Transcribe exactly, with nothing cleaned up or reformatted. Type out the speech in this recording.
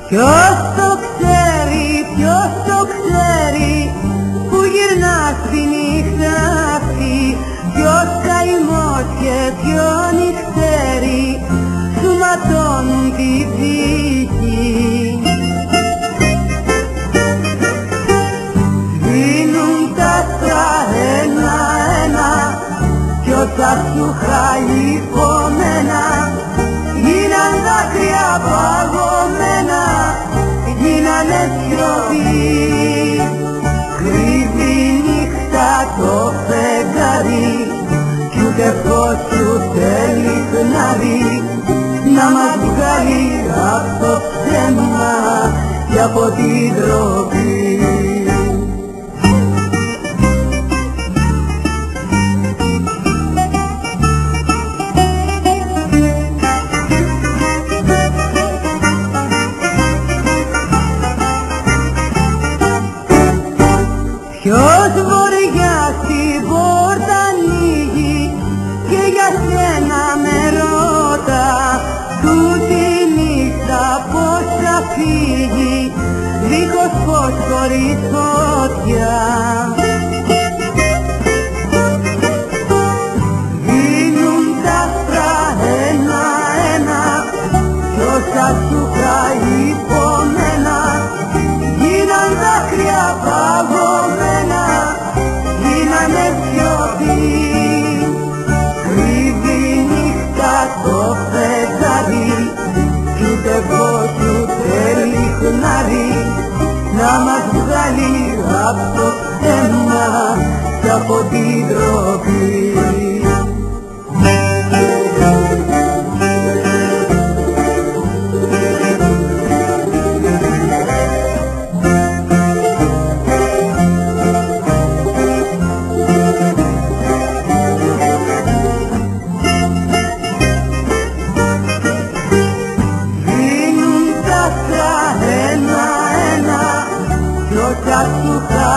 Ποιος το ξέρει, ποιος το ξέρει, που γυρνάς τη νύχτα αυτή, ποιος καημός και ποιον ξέρει, σου ματώνουν τη ψυχή. Σβήνουν τα άστρα ένα-ένα κι όσα σου χαλιπωμένα γίναν δάκρυα παγωμένα, γίνανε σιωπή. Κρύβει νύχτα το φεγγάρι κι ούτε φως ούτε λιχνάρι να μας βγάλει απ' το ψέμα και από την ντροπή. Ποιος βορειά στην πόρτα ανοίγει και για σένα με ρώτα, τούτη νύχτα πώς θα φύγει δίχως φως χωρίς φωτιά. Σβήνουν τα άστρα ένα-ένα κι όσα σου χαλιπωμένα γίναν δάκρυα παγωμένα, γίνανε σιωπή. Κρύβει νύχτα το φεγγάρι κι ούτε φως ούτε λιχνάρι να μας βγάλει απ' το ψέμα και από την ντροπή. Ένα-ένα κι όσα σου